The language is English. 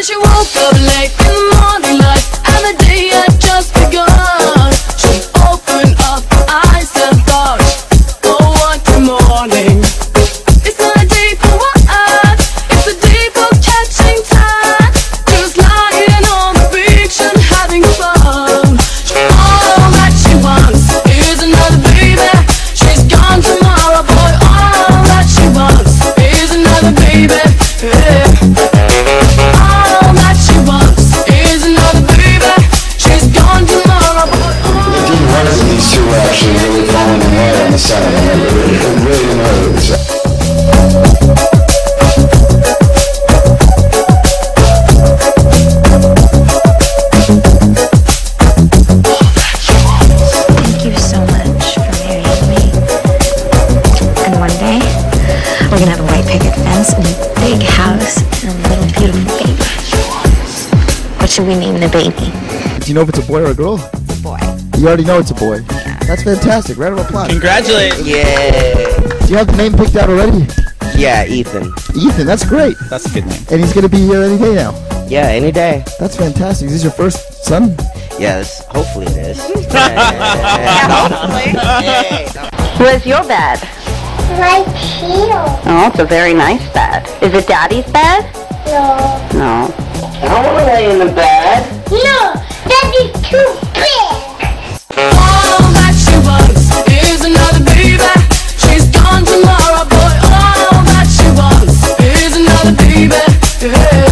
she woke up late in the morning light, and the day had just begun. She opened up her eyes and thought, oh, what a morning. It's not a day for what? It's a day for catching time. Just lying on the beach and having fun. All that she wants is another baby. She's gone tomorrow, boy. All that she wants is another baby. Yeah. All that she wants is another baby. She's gone tomorrow, boy. It didn't hurt that these two were actually really falling in love on the side. It really didn't hurt. Thank you so much for marrying me. And one day, we're gonna have a white picket fence and a big house and a little beautiful baby. What should we name the baby? Do you know if it's a boy or a girl? It's a boy. You already know it's a boy. Yeah. That's fantastic. Round of applause. Congratulations. Yeah. Do you have the name picked out already? Yeah, Ethan. Ethan, that's great. That's a good name. And he's going to be here any day now. Yeah, any day. That's fantastic. Is this your first son? Yes, hopefully it is. Where's your bed? Right here. Oh, it's a very nice bed. Is it Daddy's bed? No. No. I don't want to lay in the bed. No, Daddy's too big. All that she wants is another baby. She's gone tomorrow, boy. All that she wants is another baby. Yeah.